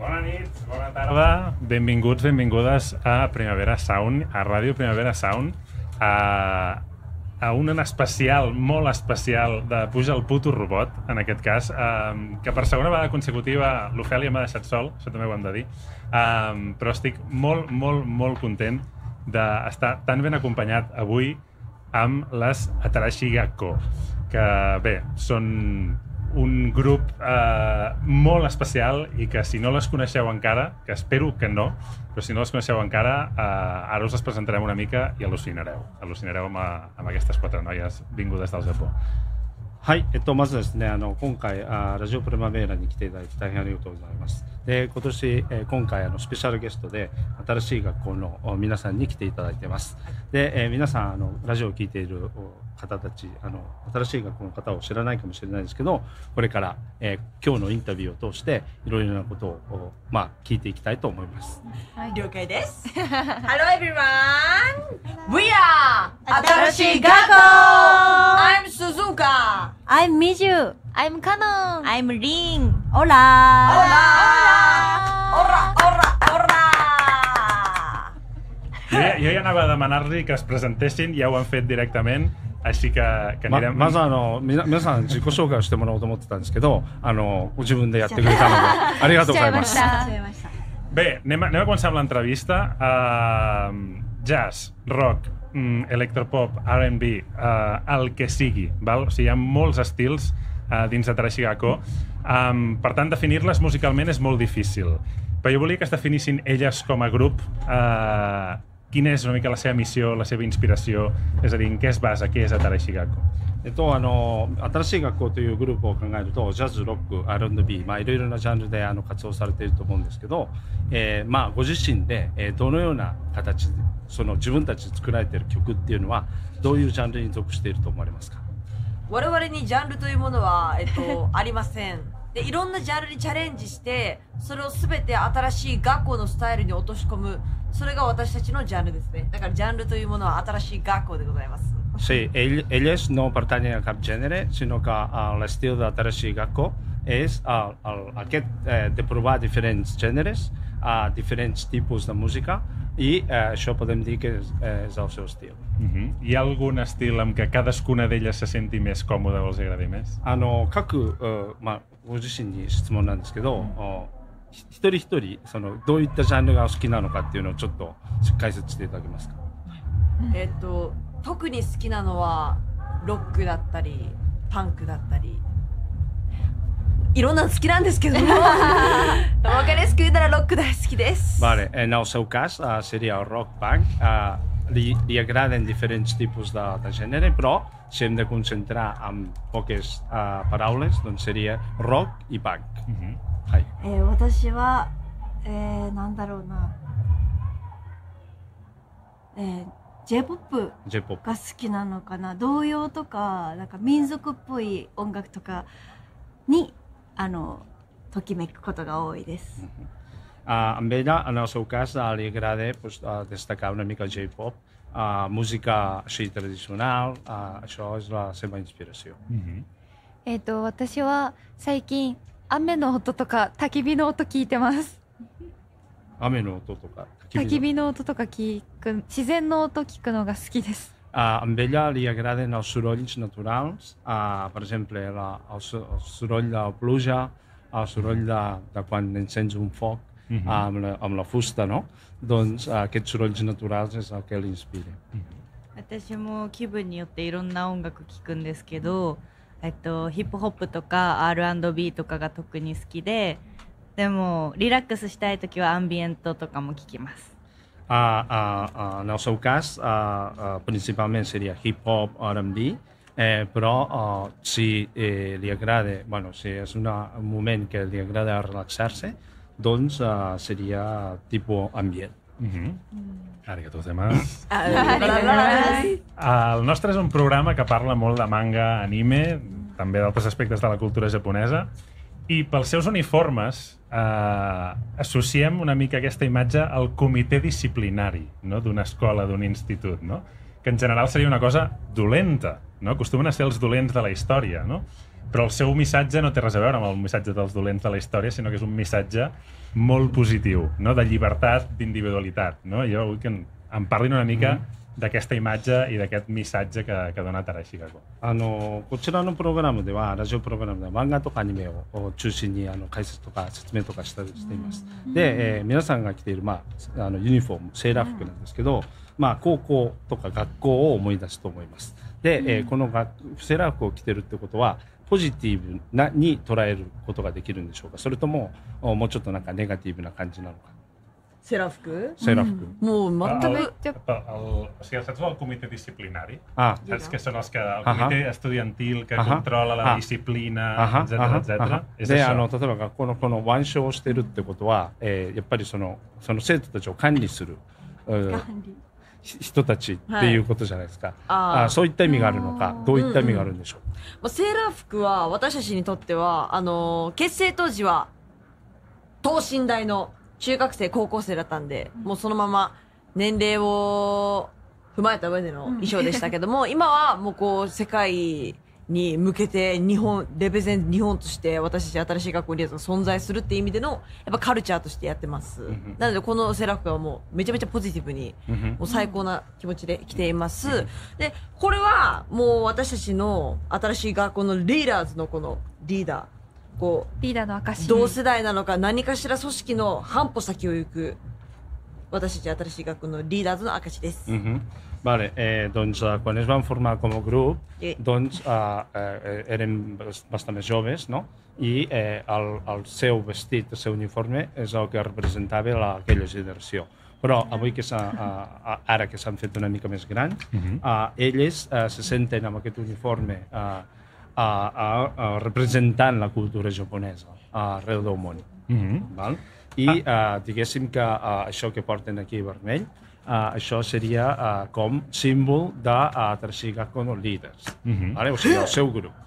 Bona nit, bona tarda, benvinguts, benvingudes a Primavera Sound, a Ràdio Primavera Sound, a un especial, molt especial, de Puja el puto robot, en aquest cas, que per segona vegada consecutiva l'Ofèlia m'ha deixat sol, això també ho hem de dir, però estic molt, molt, molt content d'estar tan ben acompanyat avui amb les Atarashi Gakko, que bé, són un grup molt especial i que si no les coneixeu encara, que espero que no, però si no les coneixeu encara, ara us les presentarem una mica i al·lucinareu amb aquestes quatre noies vingudes del Japó. はい、まずですね、今回ラジオプリマベーラに来ていただき大変ありがとうございます。で、今年、今回スペシャルゲストで新しい学校の皆さんに来ていただいてます。で、皆さんラジオを聞いている方たち、新しい学校の方を知らないかもしれないですけど、これから、今日のインタビューを通していろいろなことを聞いていきたいと思います。 はい、了解です。Hello everyone! We are 新しい学校! I'm Suzuka! I'm Miju. I'm Canon. I'm Rin. Hola! Hola! Hola! Hola! Hola! Jo ja anava a demanar-li que es presentessin, ja ho han fet directament, així que anirem... まず皆さん自己紹介をしてもらおうと思ってたんですけど、ご自分でやってくれたのでありがとうございます。 Bé, anem a començar amb l'entrevista. Jazz, rock, electropop, R&B, el que sigui, val? O sigui, hi ha molts estils dins de Atarashi Gakko. Per tant, definir-les musicalment és molt difícil. Però jo volia que es definissin elles com a grup. Quina és una mica la seva missió, la seva inspiració? És a dir, en què es basa? Què és Atarashi Gakko? 新しい学校というグループを考えるとジャズ、ロック、R&B、いろいろなジャンルで活動されていると思うんですけど、ご自身で、どのような形でその自分たちで作られている曲っていうのはどういうジャンルに属していると思われますか？ 我々にジャンルというものは、ありません。で、いろんなジャンルにチャレンジして、それをすべて新しい学校のスタイルに落とし込む、それが私たちのジャンルですね。だからジャンルというものは新しい学校でございます。 Sí, elles no pertanyen a cap gènere, sinó que l'estil d'Atarashi Gakko és aquest de provar diferents gèneres, diferents tipus de música, i això podem dir que és el seu estil. Hi ha algun estil en què cadascuna d'elles se senti més còmode o els agradi més? 各ご自身に質問なんですけど、一人一人どういったジャンルが好きなのかっていうのをちょっと解説していただけますか？ 特に好きなのはロックだったりパンクだったりいろんなの好きなんですけども分かりやすく言うならロック大好きです。 Vale, en el seu cas seria el rock punk. Li agraden diferents tipus de gènere, però si hem de concentrar en poques paraules, doncs seria rock i punk. はい。 私はなんだろうな。J-POP が好きなのかな。童謡とかなんか民族っぽい音楽とかにときめくことが多いです。 Amb ella, en el seu cas, li agrada destacar una mica el J-POP, música així tradicional, això és la seva inspiració. 私は最近雨の音とか焚き火の音聞いてます。 雨の音とか焚き火の音とか聞く、自然の音聞くのが好きです。 Amb ella li agraden els sorolls naturals, per exemple, el soroll de la pluja, el soroll de quan encens un foc amb la fusta, no? Doncs aquests sorolls naturals és el que l'inspira. 私も気分によっていろんな音楽聴くんですけど、ヒップホップとか R&B とかが特に好きで、でもリラックスしたいときはアンビエントとかも聴きます。 En el seu cas, principalment seria hip-hop, R&B, però si li agrada, si és un moment que li agrada relaxar-se, doncs seria tipus ambient. Arigatou gozaimasu. El nostre és un programa que parla molt de manga, anime, també d'altres aspectes de la cultura japonesa, i pels seus uniformes associem una mica aquesta imatge al comitè disciplinari, no? D'una escola, d'un institut, no? Que en general seria una cosa dolenta, no? Acostumen a ser els dolents de la història, no? però el seu missatge no té res a veure amb el missatge dels dolents de la història, sinó que és un missatge molt positiu, no? De llibertat, d'individualitat, no? Jo vull que em parlin una mica d'aquesta imatgeいd'aquest missatge que dona Tarashi Gakko。 こちらのプログラムでは、ラジオプログラムでは漫画とかアニメを中心に解説とか説明とかしています。で、皆さんが着ている、ユニフォーム、セーラー服なんですけど、高校とか学校を思い出すと思います。で、このセーラー服を着てるってことは、ポジティブに捉えることができるんでしょうか、それとももうちょっとなんかネガティブな感じなのか。 セーラー服セーラー服。 もう全く。 O sigui, saps el comitè disciplinari? Saps que són els que... El comitè estudiantil que controla la disciplina, etc. で、例えば学校のこの腕章をしてるってことは、やっぱりその生徒たちを管理する人たちっていうことじゃないですか。そういった意味があるのか、どういった意味があるんでしょう。 セーラー服は私たちにとっては、結成当時は等身大の中学生高校生だったんで、もうそのまま年齢を踏まえた上での衣装でしたけども、今はもうこう世界に向けてレペゼン日本として私たち新しい学校リーダーが存在するっていう意味でのやっぱカルチャーとしてやってます。なのでこのセーラー服はもうめちゃめちゃポジティブに、もう最高な気持ちで着ています。で、これはもう私たちの新しい学校のリーダーズのこのリーダー、こうリーダーの証。 同世代なのか何かしら組織の半歩先を行く私たち新しい学校のリーダーズの証です。 Vale, doncs quan es van formar com a grup, doncs eren bastant més joves, no? I el seu vestit, el seu uniforme és el que representava aquella generació. Però avui ara que s'han fet una mica més grans, elles se senten amb aquest uniforme representant la cultura japonesa arreu del món. I diguéssim que això que porten aquí vermell, això seria com símbol de Tarashi Gakko no líders, o sigui, el seu grup.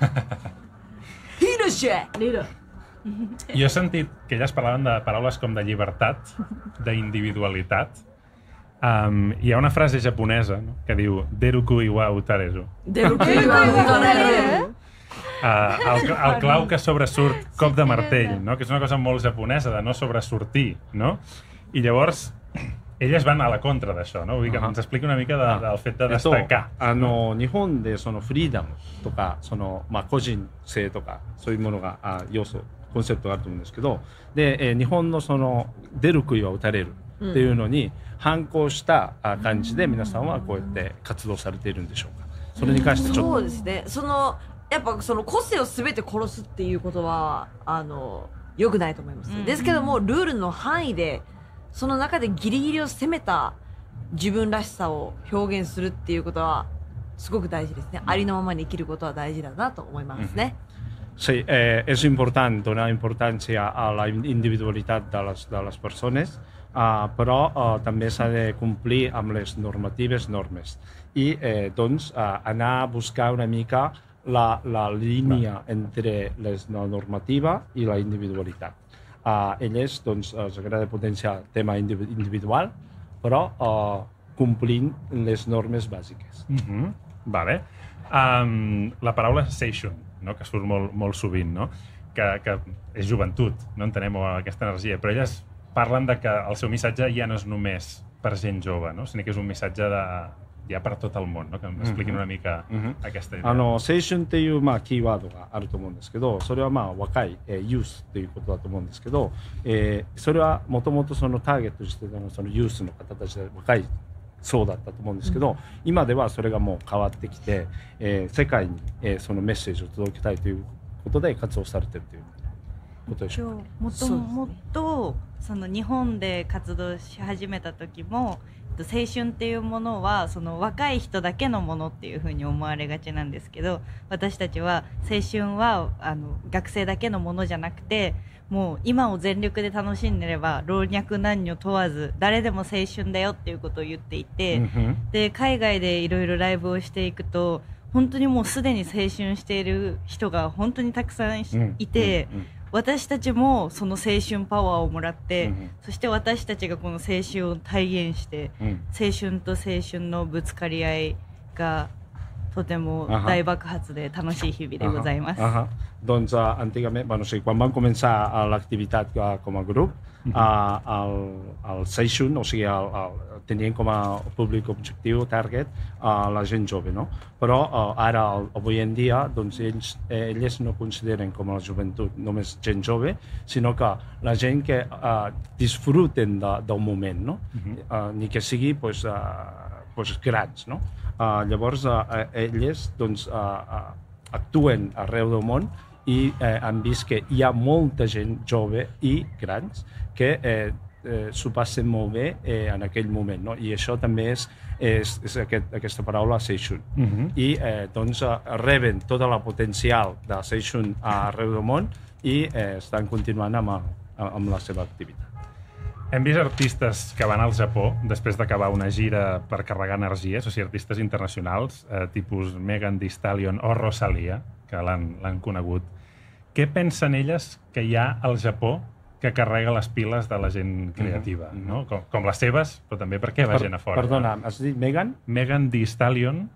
Jo he sentit que elles parlaven de paraules com de llibertat, d'individualitat. Hi ha una frase japonesa que diu Derukui wa utareru. Derukui wa utareru. El clau que sobresurt cop de martell, que és una cosa molt japonesa, de no sobresortir. I llavors elles van a la contra d'això, no? Vull dir que ens expliqui una mica del fet de destacar. 日本でそのフリーダムとか個人性とかそういうものが要素コンセプトがあると思うんですけど、で日本のその出る杭は打たれるっていうのに反抗した感じで皆さんはこうやって活動されているんでしょうか。それに関してちょっと。 そうですね。やっぱその個性を全て殺すっていうことは良くないと思います。ですけどもルールの範囲でその中でギリギリを攻めた自分らしさを表現するっていうことはすごく大事ですね。ありのままに生きることは大事だなと思いますね。 Sí, és important donar importància a la individualitat de les persones, però també s'ha de complir amb les normes i doncs anar a buscar una mica la línia entre la normativa i la individualitat. A elles doncs, els agrada potenciar el tema individual, però complint les normes bàsiques. Vale. La paraula seishun, que surt molt sovint, que és joventut, no entenem aquesta energia, però elles parlen de que el seu missatge ja no és només per gent jove, sinó que és un missatge ja per tot el món, que em expliquin una mica aquesta idea. 青春っていうキーワードがあると思うんですけど、それは若いユースということだと思うんですけど、それはもともとそのターゲットとしてそのユースの方たちで若い層だったと思うんですけど、今ではそれがもう変わってきて、世界にそのメッセージを届けたいということで活動されているということでしょうか。 もともとその日本で活動し始めた時も青春っていうものはその若い人だけのものっていうふうに思われがちなんですけど、私たちは青春は学生だけのものじゃなくて、もう今を全力で楽しんでれば老若男女問わず誰でも青春だよっていうことを言っていて、で海外でいろいろライブをしていくと本当にもうすでに青春している人が本当にたくさんいて、私たちもその青春パワーをもらって、そして私たちがこの青春を体現して、青春と青春のぶつかり合いがとても大爆発で楽しい日々でございます。 Doncs antigament, bueno, sí, quan vam començar l'activitat com a grup, el Seishun, o sigui, tenien com a públic objectiu, target, la gent jove, no? Però ara, avui en dia, doncs elles no consideren com a la joventut només gent jove, sinó que la gent que disfruten del moment, no? Ni que sigui pues, grans, no? Llavors, elles doncs, actuen arreu del món i han vist que hi ha molta gent jove i grans que s'ho passen molt bé en aquell moment, no? I això també és aquesta paraula Seishun. I doncs reben tota la potencial de Seishun arreu del món i estan continuant amb la seva activitat. Hem vist artistes que van al Japó després d'acabar una gira per carregar energies, o sigui, artistes internacionals, tipus Megan Thee Stallion o Rosalia, que l'han conegut. Què pensen elles que hi ha al Japó que carrega les piles de la gent creativa, no? Com les seves, però també per què va gent a fora. Perdona, has dit Megan? Megan Thee Stallion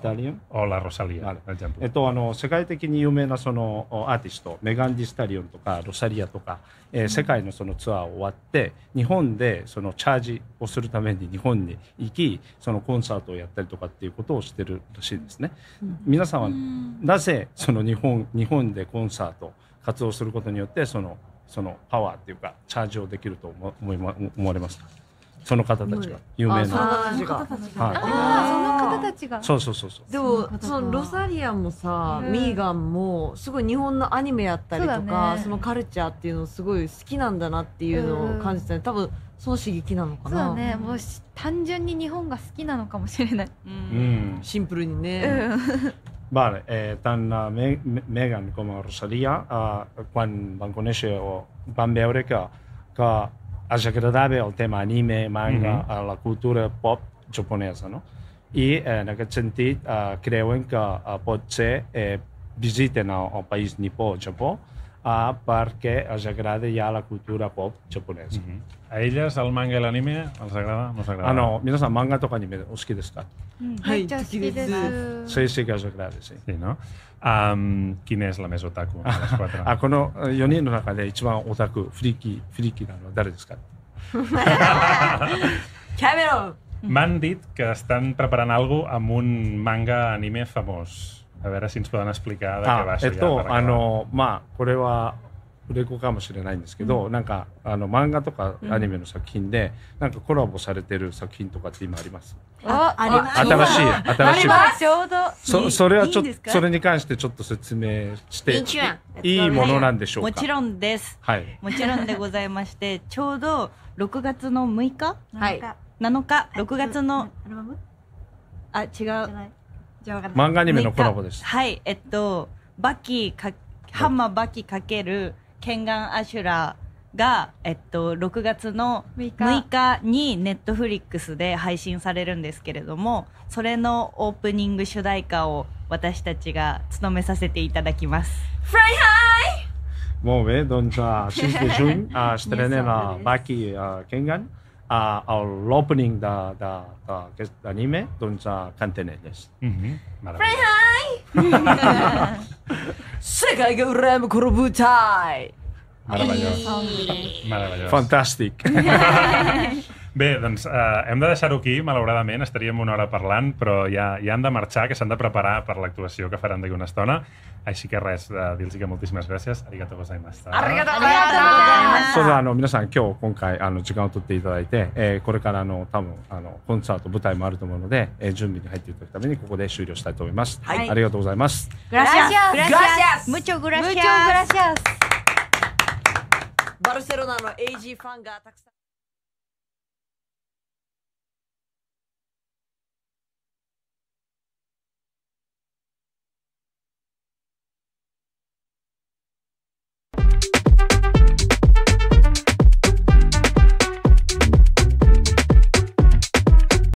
o la Rosalia, per exemple. 世界的に有名なそのアーティスト、メガン・ディスタリオンとかロサリアとか、世界のそのツアー終わって日本でそのチャージをするために日本に行き、そのコンサートをやったりとかっていうことをしてるらしいですね。皆さんはなぜその日本でコンサート活動することによってそのパワーっていうかチャージをできると思われますか？その方たちが有名な。 その方たちが。 そう。 でもそのロサリアもさ、ミーガンもすごい日本のアニメやったりとか、そのカルチャーっていうのすごい好きなんだなっていうのを感じたね。多分その刺激なのかな。 そうね。もう単純に日本が好きなのかもしれない。 シンプルにね。 Vale, tant Megan com a Rosalia, quan van conèixer o van veure que els agradava el tema anime, manga, la cultura pop japonesa, no? I en aquest sentit creuen que pot ser visiten el país nipó, Japó, perquè els agrada ja la cultura pop japonesa. A elles el manga i l'anime els agrada? No s'agrada? No, 皆さん漫画とかアニメお好きですか？ めっちゃ好きです。 Sí que els agrada, sí. Sí, no? Quina és la més otaku de les quatre? この4人の中で一番オタク、フリーキーなのは誰ですか？ キャメロン! M'han dit que estan preparant alguna cosa amb un manga anime famós. A veure si ens poden explicar de què va això ja. まあこれは売れ子かもしれないんですけど、なんか漫画とかアニメの作品でなんかコラボされてる作品とかって今あります？新しい。 ちょうど。 それはちょっとそれに関してちょっと説明していいものなんでしょうか？ もちろんです。はい。もちろんでございまして、ちょうど6月の6日？はい。7日、6月の違う。 漫画アニメのコラボです。 はい、ハンマーバキ×ケンガンアシュラが、6月の6日にネットフリックスで配信されるんですけれども、それのオープニング主題歌を私たちが務めさせていただきます。 Fly high! Molt bé, doncs 6 de juny estrenem a Baki Kengan. L'opening d'aquest anime, doncs canten elles. Fly high! 世界が羨むこの舞台! Meravellós. Fantàstic. Bé, doncs hem de deixar-ho aquí, malauradament, estaríem una hora parlant, però ja han de marxar, que s'han de preparar per l'actuació que faran d'aquí una estona. Així que res, dir-los que moltíssimes gràcies. Arigatou gozaimashita. Arigatou gozaimashita. それでは皆さん今回時間を取っていただいて、これから多分コンサート舞台もあると思うので、準備に入っていただくためにここで終了したいと思います。ありがとうございます。 Gracias. Mucho gracias. バルセロナの AG ファンがたくさん